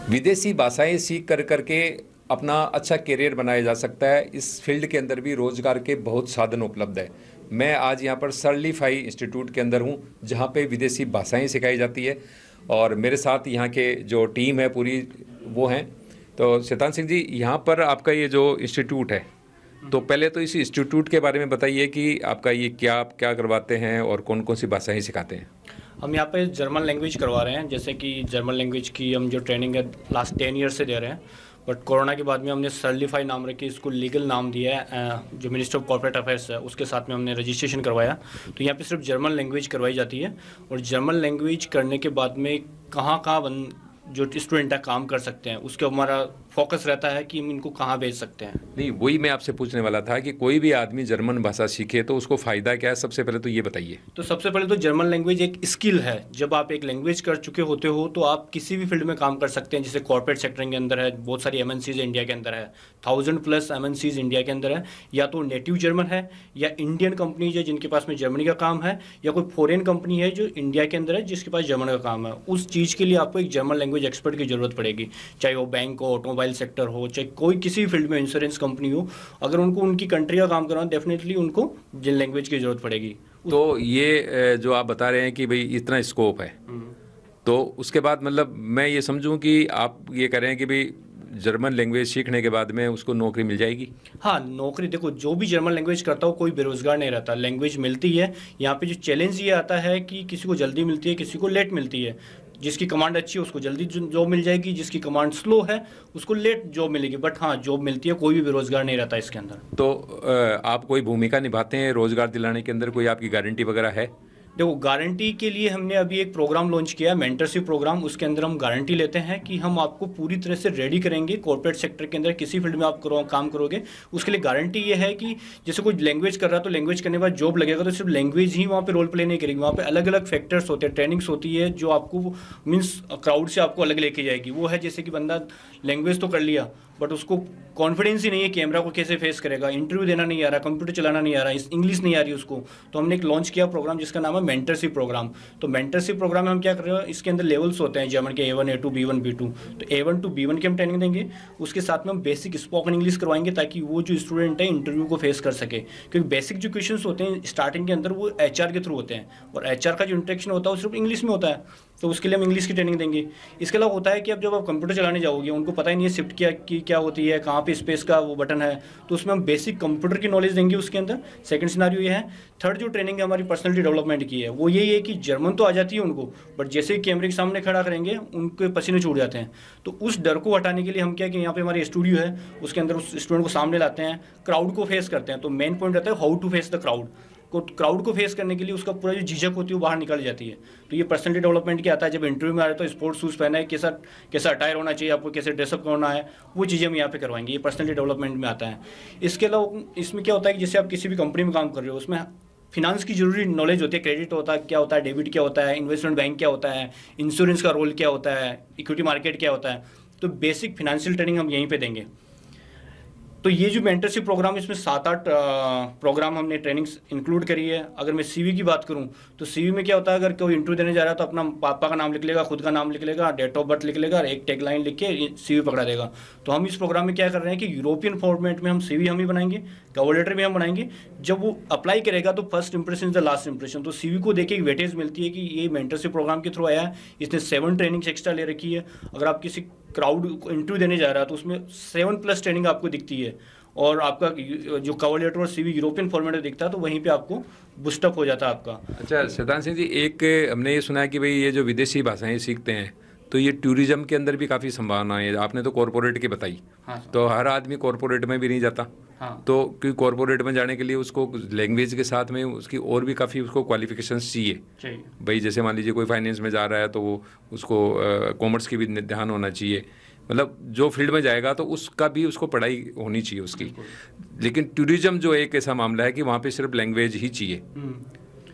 विदेशी भाषाएं सीख कर करके अपना अच्छा करियर बनाया जा सकता है। इस फील्ड के अंदर भी रोजगार के बहुत साधन उपलब्ध है। मैं आज यहाँ पर सर्लीफाई इंस्टीट्यूट के अंदर हूँ, जहाँ पे विदेशी भाषाएं सिखाई जाती है और मेरे साथ यहाँ के जो टीम है पूरी वो हैं। तो शैतान सिंह जी, यहाँ पर आपका ये जो इंस्टीट्यूट है, तो पहले तो इस इंस्टीट्यूट के बारे में बताइए कि आपका ये क्या क्या करवाते हैं और कौन कौन सी भाषाएं सिखाते हैं। हम यहाँ पे जर्मन लैंग्वेज करवा रहे हैं। जैसे कि जर्मन लैंग्वेज की हम जो ट्रेनिंग है लास्ट 10 ईयर से दे रहे हैं, बट कोरोना के बाद में हमने सर्लीफाई नाम रखी, इसको लीगल नाम दिया है। जो मिनिस्टर ऑफ कॉर्पोरेट अफेयर्स है उसके साथ में हमने रजिस्ट्रेशन करवाया। तो यहाँ पे सिर्फ जर्मन लैंग्वेज करवाई जाती है और जर्मन लैंग्वेज करने के बाद में कहाँ कहाँ जो स्टूडेंट है काम कर सकते हैं, उसके हमारा फोकस रहता है कि हम इनको कहाँ भेज सकते हैं। नहीं, वही मैं आपसे पूछने वाला था कि कोई भी आदमी जर्मन भाषा सीखे तो उसको फ़ायदा क्या है, सबसे पहले तो ये बताइए। तो सबसे पहले तो जर्मन लैंग्वेज एक स्किल है। जब आप एक लैंग्वेज कर चुके होते हो तो आप किसी भी फील्ड में काम कर सकते हैं। जैसे कॉर्पोरेट सेक्टर के अंदर है, बहुत सारी एमएनसीज इंडिया के अंदर है, 1000+ एमएनसीज इंडिया के अंदर है। या तो नेटिव जर्मन है, या इंडियन कंपनीज है जिनके पास में जर्मनी का काम है, या कोई फॉरेन कंपनी है जो इंडिया के अंदर है जिसके पास जर्मन का काम है। उस चीज़ के लिए आपको एक जर्मन लैंग्वेज एक्सपर्ट की जरूरत पड़ेगी, चाहे वो बैंक हो, ऑटोमोबाइल सेक्टर हो, चाहे कोई किसी भी फील्ड में, इंश्योरेंस कंपनी हो। अगर उनको उनकी कंट्री का काम करना, डेफिनेटली उनको जिन लैंग्वेज की जरूरत पड़ेगी। तो ये जो आप बता रहे हैं कि भाई इतना स्कोप है, तो उसके बाद मतलब मैं ये समझूं कि आप ये कह रहे हैं कि भाई जर्मन लैंग्वेज सीखने के बाद में उसको नौकरी मिल जाएगी। हाँ, नौकरी देखो, जो भी जर्मन लैंग्वेज करता हो कोई बेरोजगार नहीं रहता, लैंग्वेज मिलती है। यहाँ पे जो चैलेंज ये आता है कि किसी को जल्दी मिलती है, किसी को लेट मिलती है। जिसकी कमांड अच्छी है उसको जल्दी जॉब मिल जाएगी, जिसकी कमांड स्लो है उसको लेट जॉब मिलेगी। बट हाँ, जॉब मिलती है, कोई भी बेरोजगार नहीं रहता इसके अंदर। तो आप कोई भूमिका निभाते हैं रोजगार दिलाने के अंदर, कोई आपकी गारंटी वगैरह है? देखो, गारंटी के लिए हमने अभी एक प्रोग्राम लॉन्च किया है, मेंटरशिप प्रोग्राम। उसके अंदर हम गारंटी लेते हैं कि हम आपको पूरी तरह से रेडी करेंगे। कॉर्पोरेट सेक्टर के अंदर किसी फील्ड में आप काम करोगे, उसके लिए गारंटी ये है कि जैसे कोई लैंग्वेज कर रहा है तो लैंग्वेज करने के बाद जॉब लगेगा, तो सिर्फ लैंग्वेज ही वहाँ पे रोल प्ले नहीं करेगी। वहाँ पे अलग अलग फैक्टर्स होते हैं, ट्रेनिंग्स होती है जो आपको मीन्स क्राउड से आपको अलग लेके जाएगी। वो है जैसे कि बंदा लैंग्वेज तो कर लिया बट उसको कॉन्फिडेंस ही नहीं है, कैमरा को कैसे फेस करेगा, इंटरव्यू देना नहीं आ रहा, कंप्यूटर चलाना नहीं आ रहा, इंग्लिश नहीं आ रही उसको। तो हमने एक लॉन्च किया प्रोग्राम जिसका नाम है मेंटरशिप प्रोग्राम। तो मेंटरशिप प्रोग्राम में हम क्या कर रहे हैं, इसके अंदर लेवल्स होते हैं जर्मन के A1 A2 B1 B2। तो A1 to B1 की हम ट्रेनिंग देंगे, उसके साथ में हम बेसिक स्पोकन इंग्लिश करवाएंगे ताकि वो जो स्टूडेंट है इंटरव्यू को फेस कर सके। क्योंकि बेसिक जो क्वेश्चन होते हैं स्टार्टिंग के अंदर वो HR के थ्रू होते हैं, और HR का जो इंटरेक्शन होता है वो सिर्फ इंग्लिश में होता है। तो उसके लिए हम इंग्लिश की ट्रेनिंग देंगे। इसके अलावा होता है कि अब जब आप कंप्यूटर चलाने जाओगे, उनको पता ही नहीं है शिफ्ट क्या होती है, कहाँ पे स्पेस का वो बटन है, तो उसमें हम बेसिक कंप्यूटर की नॉलेज देंगे उसके अंदर। सेकंड सिनारियो ये है। थर्ड जो ट्रेनिंग है हमारी पर्सनैलिटी डेवलपमेंट की है, वो यही है कि जर्मन तो आ जाती है उनको, बट जैसे ही कैमरे के सामने खड़ा करेंगे उनके पसीने छूट जाते हैं। तो उस डर को हटाने के लिए हम क्या कि यहाँ पे हमारे स्टूडियो है, उसके अंदर उस स्टूडेंट को सामने लाते हैं, क्राउड को फेस करते हैं। तो मेन पॉइंट रहता है how to face the crowd. Crowd को फेस करने के लिए उसका पूरा जो झिझक होती है वो बाहर निकल जाती है। तो ये पर्सनैलिटी डेवलपमेंट क्या आता है, जब इंटरव्यू में आ रहे तो स्पोर्ट्स शूज़ पहना है, कैसा अटायर होना चाहिए, आपको कैसे ड्रेसअप करना है, वो चीज़ें हम यहाँ पे करवाएंगे। ये पर्सनैलिटी डेवलपमेंट में आता है। इसके अलावा इसमें क्या होता है कि जैसे आप किसी भी कंपनी में काम कर रहे हो, उसमें फिनांस की जरूरी नॉलेज होती है। क्रेडिट होता है क्या होता है, डेबिट क्या होता है, इन्वेस्टमेंट बैंक क्या होता है, इंश्योरेंस का रोल क्या होता है, इक्विटी मार्केट क्या होता है। तो बेसिक फिनेंशियल ट्रेनिंग हम यहीं पे देंगे। तो ये जो मेंटरशिप प्रोग्राम, इसमें 7-8 प्रोग्राम हमने ट्रेनिंग्स इंक्लूड करी है। अगर मैं सीवी की बात करूं तो सीवी में क्या होता है, अगर कोई इंटरव्यू देने जा रहा है तो अपना पापा का नाम लिख लेगा, खुद का नाम लिख लेगा, डेट ऑफ बर्थ लिख लेगा और एक टैगलाइन लिख के सीवी पकड़ा देगा। तो हम इस प्रोग्राम में क्या कर रहे हैं कि यूरोपियन फॉर्मेट में हम सीवी हम ही बनाएंगे, कवर लेटर भी हम बनाएंगे। जब वो अप्लाई करेगा तो first impression is the last impression. तो सीवी को देखे एक वेटेज मिलती है कि ये मेंटरशिप प्रोग्राम के थ्रू आया है, इसने 7 ट्रेनिंग्स एक्स्ट्रा ले रखी है। अगर आप किसी क्राउड को इंटरव्यू देने जा रहा है तो उसमें 7+ ट्रेनिंग आपको दिखती है, और आपका जो कवर लेटर और सीवी यूरोपियन फॉर्मेट में दिखता है, तो वहीं पे आपको बूस्टअप हो जाता है आपका। अच्छा शैतान सिंह जी, एक हमने ये सुना है कि भाई ये जो विदेशी भाषाएं सीखते हैं तो ये टूरिज्म के अंदर भी काफ़ी संभावना है। आपने तो कॉरपोरेट की बताई। हाँ, तो हर आदमी कॉरपोरेट में भी नहीं जाता। हाँ। तो क्योंकि कॉरपोरेट में जाने के लिए उसको लैंग्वेज के साथ में उसकी और भी काफ़ी उसको क्वालिफिकेशंस चाहिए। भाई जैसे मान लीजिए कोई फाइनेंस में जा रहा है तो वो उसको कॉमर्स की भी ध्यान होना चाहिए, मतलब जो फील्ड में जाएगा तो उसका भी उसको पढ़ाई होनी चाहिए उसकी। लेकिन टूरिज्म जो एक ऐसा मामला है कि वहाँ पे सिर्फ लैंग्वेज ही चाहिए।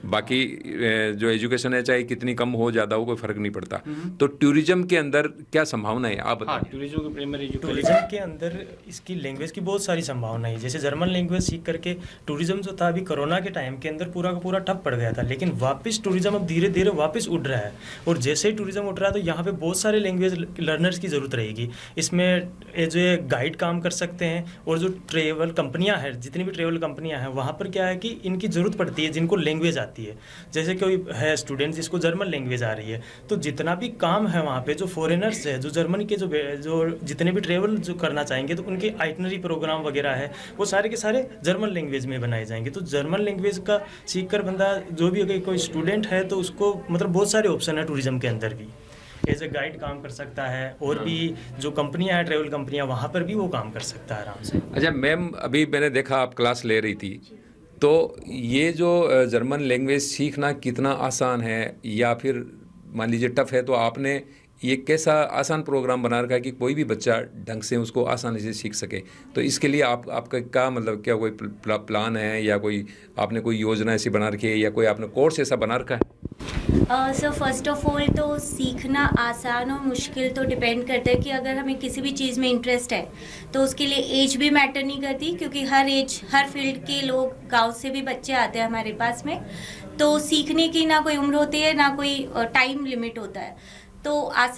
बाकी जो एजुकेशन है चाहे कितनी कम हो ज़्यादा हो कोई फ़र्क नहीं पड़ता। तो टूरिज्म के अंदर क्या संभावना है आप बताएं। टूरिज्म के प्राइमरी टूरिज्म के अंदर इसकी लैंग्वेज की बहुत सारी संभावना है। जैसे जर्मन लैंग्वेज सीख करके टूरिज्म जो था अभी कोरोना के टाइम के अंदर पूरा का पूरा ठप पड़ गया था, लेकिन वापस टूरिज्म अब धीरे धीरे वापस उठ रहा है। और जैसे ही टूरिज्म उठ रहा है तो यहाँ पे बहुत सारे लैंग्वेज लर्नर्स की ज़रूरत रहेगी। इसमें जो गाइड काम कर सकते हैं, और जो ट्रेवल कंपनियाँ हैं, जितनी भी ट्रेवल कंपनियाँ हैं वहाँ पर क्या है कि इनकी ज़रूरत पड़ती है जिनको लैंग्वेज आती है। जैसे कोई है स्टूडेंट जिसको जर्मन लैंग्वेज आ रही है, तो जितना भी काम है वहाँ पे जो फॉरेनर्स है, जो जर्मनी के जो जितने भी ट्रेवल जो करना चाहेंगे तो उनके आइटनरी प्रोग्राम वगैरह है वो सारे के सारे जर्मन लैंग्वेज में बनाए जाएंगे। तो जर्मन लैंग्वेज का सीखकर बंदा जो भी अगर कोई स्टूडेंट है तो उसको मतलब बहुत सारे ऑप्शन है टूरिज्म के अंदर भी। एज ए गाइड काम कर सकता है, और भी जो कंपनियां हैं ट्रेवल कंपनियां वहाँ पर भी वो काम कर सकता है आराम से। अच्छा मैम, अभी मैंने देखा आप क्लास ले रही थी, तो ये जो जर्मन लैंग्वेज सीखना कितना आसान है या फिर मान लीजिए टफ है, तो आपने ये कैसा आसान प्रोग्राम बना रखा है कि कोई भी बच्चा ढंग से उसको आसानी से सीख सके? तो इसके लिए आपका क्या मतलब, क्या कोई प्लान है या कोई आपने कोई योजना ऐसी बना रखी है या कोई आपने कोर्स ऐसा बना रखा है? सर फर्स्ट ऑफ ऑल तो सीखना आसान और मुश्किल तो डिपेंड करता है कि अगर हमें किसी भी चीज़ में इंटरेस्ट है तो उसके लिए एज भी मैटर नहीं करती, क्योंकि हर फील्ड के लोग, गांव से भी बच्चे आते हैं हमारे पास में। तो सीखने की ना कोई उम्र होती है ना कोई टाइम लिमिट होता है। तो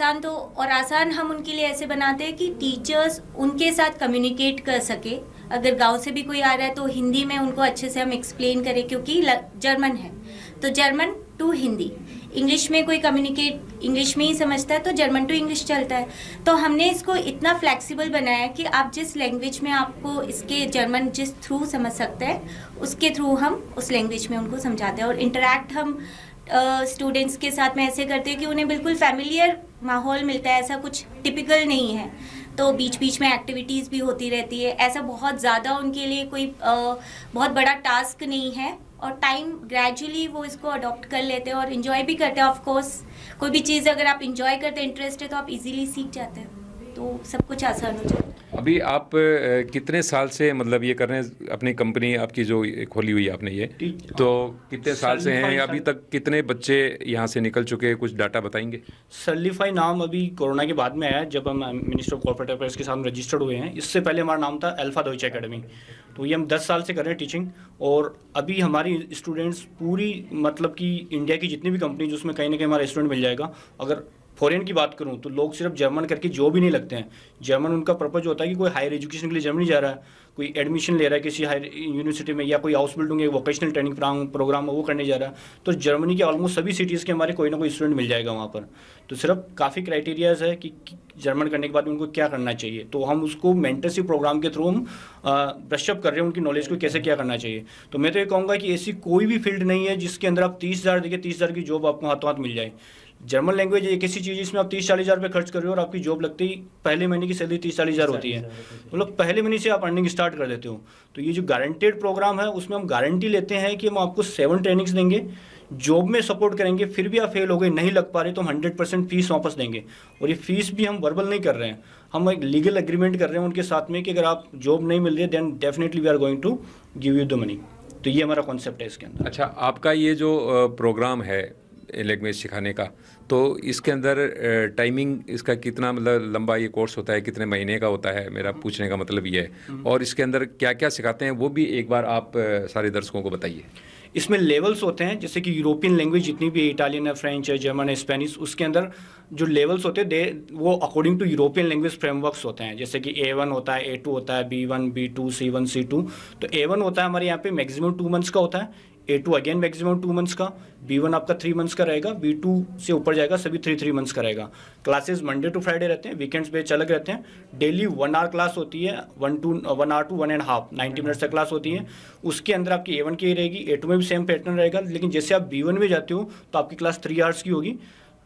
आसान हम उनके लिए ऐसे बनाते हैं कि टीचर्स उनके साथ कम्युनिकेट कर सके। अगर गांव से भी कोई आ रहा है तो हिंदी में उनको अच्छे से हम एक्सप्लेन करें, क्योंकि जर्मन है तो जर्मन टू हिंदी। इंग्लिश में कोई कम्युनिकेट इंग्लिश में ही समझता है तो जर्मन टू इंग्लिश चलता है। तो हमने इसको इतना फ्लेक्सिबल बनाया कि आप जिस लैंग्वेज में आपको इसके जर्मन जिस थ्रू समझ सकते हैं उसके थ्रू हम उस लैंग्वेज में उनको समझाते हैं। और इंटरेक्ट हम स्टूडेंट्स के साथ में ऐसे करते हैं कि उन्हें बिल्कुल फैमिलियर माहौल मिलता है, ऐसा कुछ टिपिकल नहीं है। तो बीच बीच में एक्टिविटीज़ भी होती रहती है, ऐसा बहुत ज़्यादा उनके लिए कोई बहुत बड़ा टास्क नहीं है। और टाइम ग्रेजुअली वो इसको अडॉप्ट कर लेते हैं और इन्जॉय भी करते हैं। ऑफ कोर्स कोई भी चीज़ अगर आप इन्जॉय करते हैं, इंटरेस्ट है, तो आप इजीली सीख जाते हैं, तो सब कुछ आसान हो जाता है। अभी आप कितने साल से मतलब ये कर रहे हैं अपनी कंपनी आपकी जो खोली हुई है आपने ये, तो कितने साल से हैं? अभी तक कितने बच्चे यहाँ से निकल चुके हैं, कुछ डाटा बताएंगे? सर्लीफाई नाम अभी कोरोना के बाद में आया, जब हम मिनिस्टर ऑफ कॉर्पोरेट अफेयर्स के साथ रजिस्टर्ड हुए हैं। इससे पहले हमारा नाम था अल्फा डॉइच एकेडमी। तो ये हम 10 साल से कर रहे हैं टीचिंग। और अभी हमारी स्टूडेंट्स पूरी मतलब कि इंडिया की जितनी भी कंपनी जो उसमें कहीं ना कहीं हमारा स्टूडेंट मिल जाएगा। अगर फॉरेन की बात करूं तो लोग सिर्फ जर्मन करके जॉब ही नहीं लगते हैं। जर्मन उनका पर्पज होता है कि कोई हायर एजुकेशन के लिए जर्मनी जा रहा है, कोई एडमिशन ले रहा है किसी हायर यूनिवर्सिटी में, या कोई हाउस बिल्डिंग एक वोकेशनल ट्रेनिंग प्रोग्राम वो करने जा रहा है, तो जर्मनी के ऑलमोस्ट सभी सिटीज़ के हमारे कोई ना कोई स्टूडेंट मिल जाएगा वहाँ पर। तो सिर्फ काफ़ी क्राइटेरियाज है कि जर्मन करने के बाद उनको क्या करना चाहिए। तो हम उसको मेंटरशिप प्रोग्राम के थ्रू हम ब्रशअप कर रहे हैं उनकी नॉलेज को कैसे क्या करना चाहिए। तो मैं तो ये कहूँगा कि ऐसी कोई भी फील्ड नहीं है जिसके अंदर आप 30,000 देखिए 30,000 की जॉब आपको हाथों हाथ मिल जाए। जर्मन लैंग्वेज एक ऐसी चीज़ जिसमें आप 30-40 हज़ार रुपये खर्च कर रहे हो और आपकी जॉब लगती ही पहले महीने की सैलरी 30-40 हज़ार होती है। मतलब पहले महीने से आप अर्निंग स्टार्ट कर देते हो। तो ये जो गारंटेड प्रोग्राम है उसमें हम गारंटी लेते हैं कि हम आपको 7 ट्रेनिंग्स देंगे, जॉब में सपोर्ट करेंगे। फिर भी आप फेल हो गए, नहीं लग पा रहे, तो हम 100% फीस वापस देंगे। और ये फीस भी हम वर्बल नहीं कर रहे हैं, हम एक लीगल एग्रीमेंट कर रहे हैं उनके साथ में कि अगर आप जॉब नहीं मिल रही है then definitely we are going to give you the money. तो ये हमारा कॉन्सेप्ट है इसके अंदर। अच्छा, आपका ये जो प्रोग्राम है लैंग्वेज सिखाने का, तो इसके अंदर टाइमिंग इसका कितना मतलब लंबा ये कोर्स होता है, कितने महीने का होता है? मेरा पूछने का मतलब ये है। और इसके अंदर क्या क्या सिखाते हैं वो भी एक बार आप सारे दर्शकों को बताइए। इसमें लेवल्स होते हैं, जैसे कि यूरोपियन लैंग्वेज जितनी भी इटालियन है, फ्रेंच है, जर्मन है, स्पेनिश, उसके अंदर जो लेवल्स होते हैं वो according to European language frameworks होते हैं। जैसे कि A1 होता है, A2 होता है, B1, B2, C1, C2। तो A1 होता है हमारे यहाँ पे मैक्सिमम 2 मंथ्स का होता है, A2 अगेन मैक्सिमम 2 मंथ्स का, B1 आपका 3 मंथ्स का रहेगा, B2 से ऊपर जाएगा सभी 3 मंथ्स का रहेगा। क्लासेस मंडे टू फ्राइडे रहते हैं, वीकेंड्स पे अलग रहते हैं। डेली 1 आवर क्लास होती है, 1 आवर टू 1.5 90 मिनट्स तक क्लास होती है। उसके अंदर आपकी A1 की रहेगी, A2 में भी सेम पैटर्न रहेगा। लेकिन जैसे आप B1 में जाते हो तो आपकी क्लास 3 आवर्स की होगी।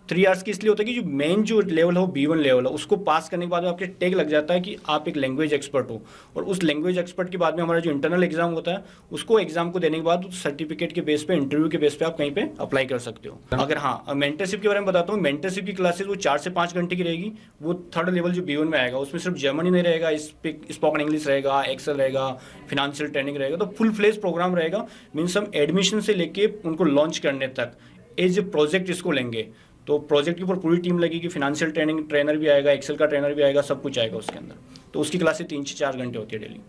3 आवर्स की इसलिए होता है कि जो मेन जो लेवल है वो B1 लेवल है, उसको पास करने के बाद आपके टैग लग जाता है कि आप एक लैंग्वेज एक्सपर्ट हो, और उस लैंग्वेज एक्सपर्ट के बाद में हमारा जो इंटरनल एग्जाम होता है उसको एग्जाम को देने के बाद सर्टिफिकेट के बेस पे, इंटरव्यू के बेस पे आप कहीं पे अप्लाई कर सकते हो। अगर हाँ मेंटरशिप के बारे में बताता हूँ, मेंटरशिप की क्लासेस वो 4 से 5 घंटे की रहेगी। वो थर्ड लेवल जो B1 में आएगा उसमें सिर्फ जर्मनी नहीं रहेगा, स्पोकन इंग्लिश रहेगा, एक्सेल रहेगा, फिनेंशियल ट्रेनिंग रहेगा, तो फुल फ्लेज प्रोग्राम रहेगा। मीन्स हम एडमिशन से लेके उनको लॉन्च करने तक एज ए प्रोजेक्ट इसको लेंगे, तो प्रोजेक्ट के ऊपर पूरी टीम लगेगी, फिनेंशियल ट्रेनिंग ट्रेनर भी आएगा, एक्सेल का ट्रेनर भी आएगा, सब कुछ आएगा उसके अंदर। तो उसकी क्लासेस 3 से 4 घंटे होती है डेली।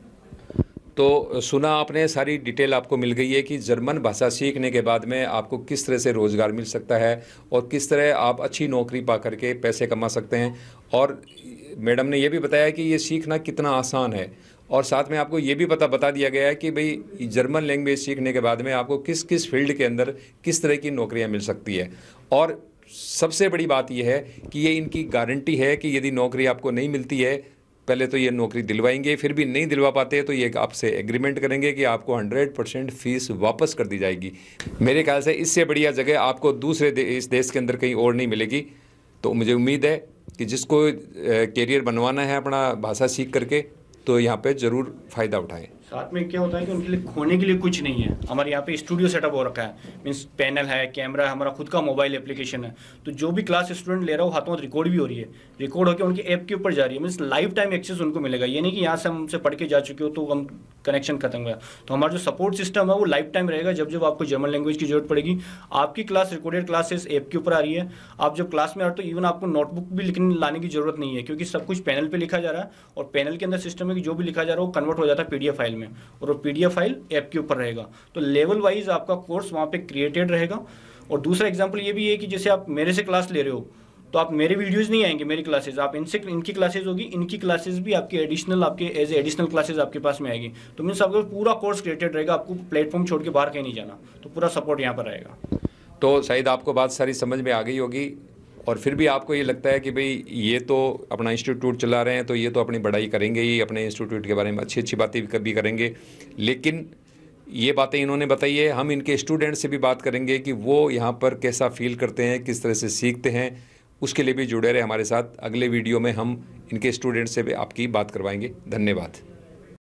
तो सुना आपने, सारी डिटेल आपको मिल गई है कि जर्मन भाषा सीखने के बाद में आपको किस तरह से रोज़गार मिल सकता है और किस तरह आप अच्छी नौकरी पा करके पैसे कमा सकते हैं। और मैडम ने ये भी बताया कि ये सीखना कितना आसान है, और साथ में आपको ये भी बता दिया गया है कि भाई जर्मन लैंग्वेज सीखने के बाद में आपको किस किस फील्ड के अंदर किस तरह की नौकरियां मिल सकती है। और सबसे बड़ी बात यह है कि ये इनकी गारंटी है कि यदि नौकरी आपको नहीं मिलती है, पहले तो ये नौकरी दिलवाएंगे, फिर भी नहीं दिलवा पाते तो ये आपसे एग्रीमेंट करेंगे कि आपको 100% फीस वापस कर दी जाएगी। मेरे ख्याल से इससे बढ़िया जगह आपको दूसरे इस देश के अंदर कहीं और नहीं मिलेगी। तो मुझे उम्मीद है कि जिसको कैरियर बनवाना है अपना भाषा सीख करके, तो यहाँ पे ज़रूर फ़ायदा उठाएं। साथ में क्या होता है कि उनके लिए खोने के लिए कुछ नहीं है। हमारे यहाँ पे स्टूडियो सेटअप हो रखा है, मीन्स पैनल है, कैमरा है, हमारा खुद का मोबाइल एप्लीकेशन है। तो जो भी क्लास स्टूडेंट ले रहा हो हाथों हाथ रिकॉर्ड भी हो रही है, रिकॉर्ड होकर उनके ऐप के ऊपर जा रही है, मीन्स लाइफ टाइम एक्सेस उनको मिलेगा। ये नहीं कि यहाँ से हमसे पढ़ के जा चुके हो तो हम कनेक्शन खत्म हुआ। तो हमारा जो सपोर्ट सिस्टम है वो लाइफ टाइम रहेगा। जब जब आपको जर्मन लैंग्वेज की जरूरत पड़ेगी, आपकी क्लास रिकॉर्डेड क्लासेस ऐप के ऊपर आ रही है। आप जब क्लास में आते हो इवन आपको नोटबुक भी लाने की जरूरत नहीं है, क्योंकि सब कुछ पैनल पर लिखा जा रहा है, और पैनल के अंदर सिस्टम है कि जो भी लिखा जा रहा है वो कन्वर्ट हो जाता है PDF फाइल में, और वो PDF फाइल ऐप के ऊपर रहेगा। तो लेवल वाइज आपका कोर्स वहाँ पे क्रिएटेड रहेगा। और दूसरा एग्जांपल ये भी है कि जैसे आप मेरे से क्लास ले रहे हो तो आप मेरे वीडियोस नहीं आएंगे, मेरी क्लासेस आप इनसे, इनकी क्लासेस होगी, इनकी क्लासेस भी आपकी एडिशनल, आपके एज एडिशनल क्लासेस आपके पास में आएगी। तो मीन्स आपका पूरा कोर्स क्रिएटेड रहेगा, आपको प्लेटफॉर्म छोड़ के बाहर कहीं नहीं जाना, तो पूरा सपोर्ट यहाँ पर रहेगा। तो शायद आपको बात सारी समझ में आ गई होगी, और फिर भी आपको ये लगता है कि भाई ये तो अपना इंस्टीट्यूट चला रहे हैं तो ये तो अपनी बढ़ाई करेंगे ही, अपने इंस्टीट्यूट के बारे में अच्छी अच्छी बातें भी करेंगे, लेकिन ये बातें इन्होंने बताई है। हम इनके स्टूडेंट से भी बात करेंगे कि वो यहाँ पर कैसा फील करते हैं, किस तरह से सीखते हैं। उसके लिए भी जुड़े रहे हमारे साथ। अगले वीडियो में हम इनके स्टूडेंट से भी आपकी बात करवाएंगे। धन्यवाद।